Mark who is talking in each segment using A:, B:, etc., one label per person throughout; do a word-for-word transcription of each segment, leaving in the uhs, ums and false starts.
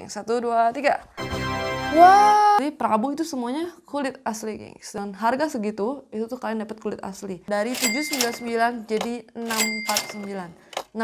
A: geng. Satu, dua, tiga. Wah, jadi Prabu itu semuanya kulit asli, gengs. Dan harga segitu, itu tuh kalian dapat kulit asli. Dari tujuh sembilan sembilan jadi enam empat sembilan. Nah,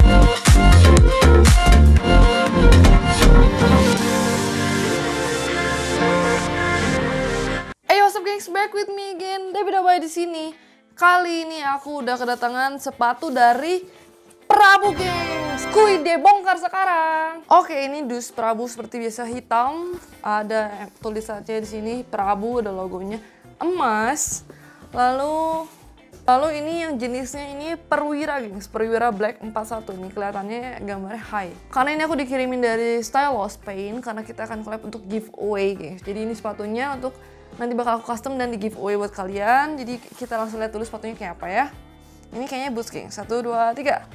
A: hey, what's up, gengs? Back with me again, Debbie Dabaya di sini. Kali ini aku udah kedatangan sepatu dari Prabu, gengs. Kuy debongkar sekarang. Oke, ini dus Prabu seperti biasa hitam. Ada tulisannya di sini Prabu, ada logonya emas. Lalu lalu ini yang jenisnya ini perwira, gengs. Perwira Black empat puluh satu. Ini kelihatannya gambarnya high. Karena ini aku dikirimin dari Stylos Spain karena kita akan collab untuk giveaway, gengs. Jadi ini sepatunya untuk nanti bakal aku custom dan di giveaway buat kalian. Jadi kita langsung lihat dulu sepatunya kayak apa ya. Ini kayaknya boots, gengs. Satu, dua, tiga.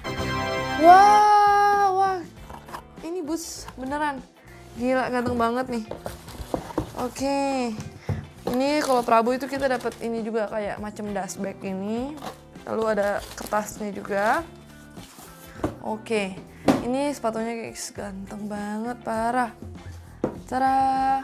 A: Wah, wah, ini boots beneran, gila ganteng banget nih. Oke, ini kalau Prabu itu kita dapat ini juga kayak macam dust bag ini, lalu ada kertasnya juga. Oke, ini sepatunya guys ganteng banget parah. Cara,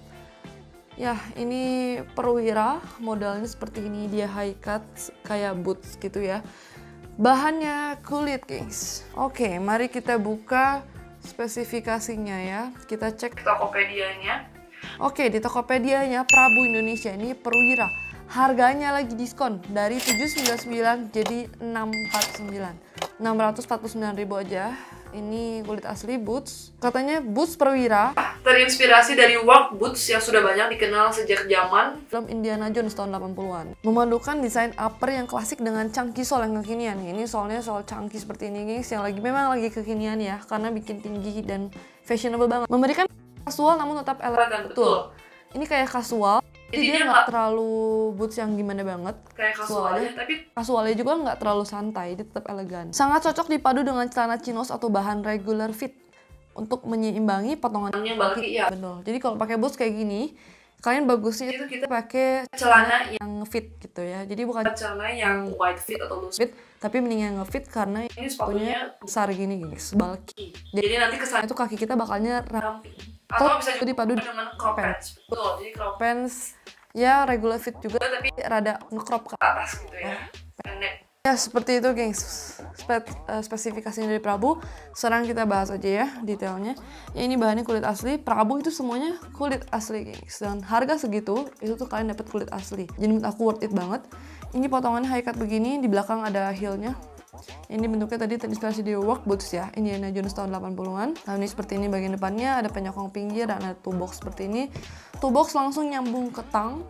A: ya ini perwira, modelnya seperti ini, dia high cut kayak boots gitu ya. Bahannya kulit, gengs. Oke, mari kita buka spesifikasinya ya. Kita cek Tokopedia-nya. Oke, di Tokopedia-nya Prabu Indonesia ini perwira. Harganya lagi diskon dari tujuh sembilan sembilan jadi enam empat sembilan. enam ratus empat puluh sembilan ribu aja. Ini kulit asli boots. Katanya boots perwira terinspirasi dari work boots yang sudah banyak dikenal sejak zaman film Indiana Jones tahun delapan puluhan. Memadukan desain upper yang klasik dengan chunky sole yang kekinian. Ini soalnya soal chunky seperti ini, guys, yang lagi memang lagi kekinian ya, karena bikin tinggi dan fashionable banget. Memberikan kasual namun tetap elegan. Betul. Ini kayak kasual. Jadi dia nggak terlalu boots yang gimana banget, kayak kasual aja, tapi kasualnya juga nggak terlalu santai, dia tetap elegan. Sangat cocok dipadu dengan celana chinos atau bahan regular fit untuk menyeimbangi potongan yang bulky. Ya, betul. Jadi kalau pakai boots kayak gini, kalian bagusnya itu kita pakai celana yang fit gitu ya. Jadi bukan celana yang wide fit atau loose fit, tapi mending yang ngefit karena ini sepatunya besar gini, guys, bulky. Jadi, Jadi nanti kesannya itu kaki kita bakalnya ramping. Atau bisa juga dipadu dengan crop pants. Betul, jadi crop pants ya regular fit juga tapi rada nge-crop ke atas gitu ya. Pendek. Ya seperti itu, gengs. Spe uh, spesifikasinya dari Prabu. Sekarang kita bahas aja ya detailnya. Ya ini bahannya kulit asli. Prabu itu semuanya kulit asli, gengs. Dan harga segitu itu tuh kalian dapat kulit asli. Jadi menurut aku worth it banget. Ini potongannya high cut begini, di belakang ada heel-nya. Ini bentuknya tadi terinspirasi dari work boots ya, Indiana Jones tahun delapan puluhan. Nah ini seperti ini bagian depannya, ada penyokong pinggir dan ada toe box seperti ini. Toe box langsung nyambung ke tang.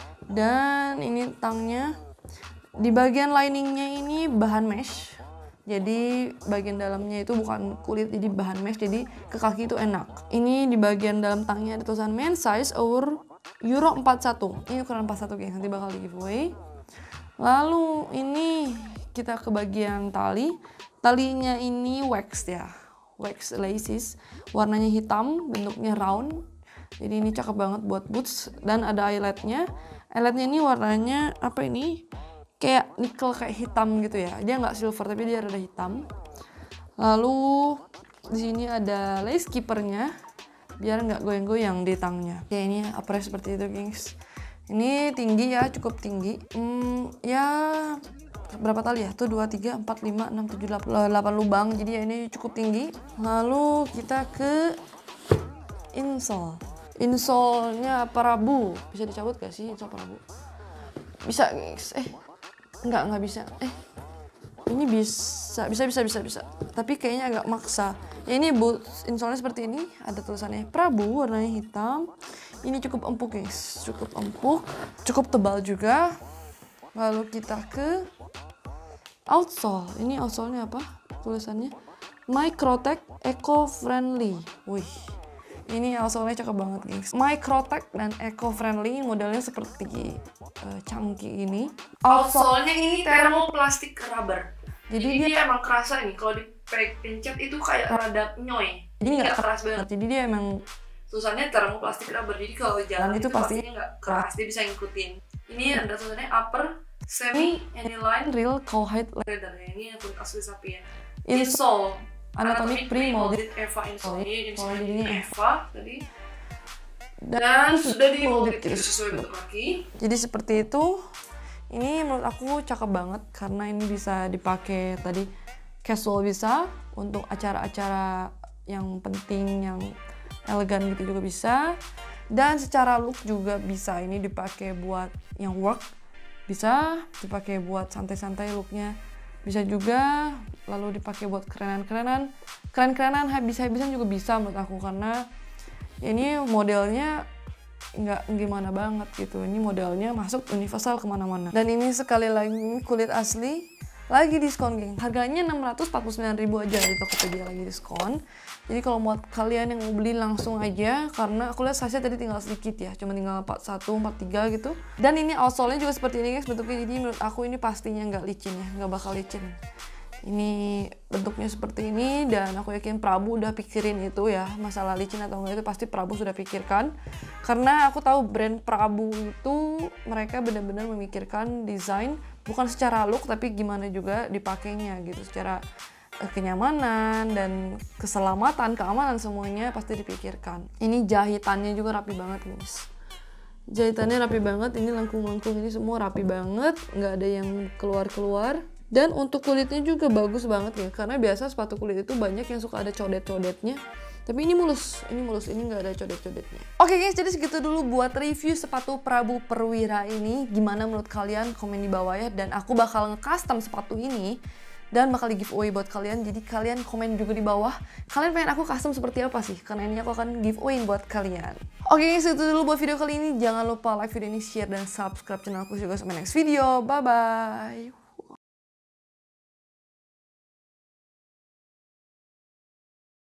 A: Dan ini tangnya. Di bagian liningnya ini bahan mesh. Jadi bagian dalamnya itu bukan kulit, jadi bahan mesh, jadi ke kaki itu enak. Ini di bagian dalam tangnya ada tulisan men's size over Euro empat puluh satu. Ini ukuran empat puluh satu, guys, nanti bakal di giveaway. Lalu ini kita ke bagian tali. Talinya ini wax ya, wax laces, warnanya hitam, bentuknya round. Jadi ini cakep banget buat boots. Dan ada eyeletnya. Eyeletnya ini warnanya apa ini? Kayak nickel, kayak hitam gitu ya. Dia nggak silver tapi dia rada hitam. Lalu di sini ada lace keepernya biar nggak goyang-goyang di tangnya. Ya ini upper seperti itu, gengs. Ini tinggi ya, cukup tinggi. Hmm, ya berapa tali ya? Tuh dua, tiga, empat, lima, enam, tujuh, delapan lubang. Jadi ya ini cukup tinggi. Lalu kita ke insole. Insole-nya Prabu. Bisa dicabut gak sih insole Prabu? Bisa, guys. Eh, enggak, enggak bisa. Eh, ini bisa, bisa, bisa, bisa, bisa. Tapi kayaknya agak maksa. Ya ini boots insole-nya seperti ini. Ada tulisannya Prabu, warnanya hitam. Ini cukup empuk, guys. Cukup empuk. Cukup tebal juga. Lalu kita ke outsole. Ini outsole-nya apa? Tulisannya Microtech Eco Friendly. Wih. Ini outsole-nya cakep banget, guys. Microtech dan Eco Friendly, modelnya seperti uh, chunky ini. Outsole-nya ini thermoplastic rubber. Jadi, Jadi dia, dia emang kerasa nih kalau dipencet itu kayak rada nyoy. Jadi nggak keras banget. Jadi dia emang tulisannya thermoplastic rubber. Jadi kalau jalan itu, itu pastinya nggak keras, dia bisa ngikutin. Ini ada tulisannya upper semi aniline real cowhide leather. Ini yang kulit asli sapi ya. Insole Anatomic Pre-Molded Eva insole. Insole jadinya Eva tadi. Dan sudah di molded gitu sesuai bentuk kaki. Jadi seperti itu. Ini menurut aku cakep banget karena ini bisa dipakai tadi casual, bisa untuk acara-acara yang penting, yang elegan gitu juga bisa. Dan secara look juga bisa ini dipakai buat yang work, bisa dipakai buat santai-santai looknya, bisa juga lalu dipakai buat kerenan-kerenan, keren-kerenan habis-habisan juga bisa menurut aku karena ini modelnya nggak gimana banget gitu. Ini modelnya masuk universal kemana-mana. Dan ini sekali lagi kulit asli lagi diskon, geng. Harganya enam ratus empat puluh sembilan ribu aja di Tokopedia, lagi diskon. Jadi kalau buat kalian yang mau beli langsung aja, karena aku lihat size-nya tadi tinggal sedikit ya, cuma tinggal empat puluh satu, empat puluh tiga gitu. Dan ini outsole-nya juga seperti ini guys bentuknya, jadi menurut aku ini pastinya nggak licin ya, nggak bakal licin. Ini bentuknya seperti ini, dan aku yakin Prabu udah pikirin itu ya, masalah licin atau enggak itu pasti Prabu sudah pikirkan. Karena aku tahu brand Prabu itu mereka benar-benar memikirkan desain, bukan secara look tapi gimana juga dipakainya gitu, secara uh, kenyamanan dan keselamatan, keamanan semuanya pasti dipikirkan. Ini jahitannya juga rapi banget guys. Jahitannya rapi banget, ini lengkung-lengkung ini semua rapi banget, nggak ada yang keluar-keluar. Dan untuk kulitnya juga bagus banget ya, karena biasa sepatu kulit itu banyak yang suka ada codet-codetnya. Tapi ini mulus, ini mulus, ini nggak ada codet-codetnya. Oke guys, jadi segitu dulu buat review sepatu Prabu Perwira ini. Gimana menurut kalian? Komen di bawah ya. Dan aku bakal nge-custom sepatu ini dan bakal di giveaway buat kalian. Jadi kalian komen juga di bawah, kalian pengen aku custom seperti apa sih? Karena ini aku akan giveaway buat kalian. Oke guys, itu dulu buat video kali ini. Jangan lupa like video ini, share, dan subscribe channelku juga. Sampai next video. Bye-bye.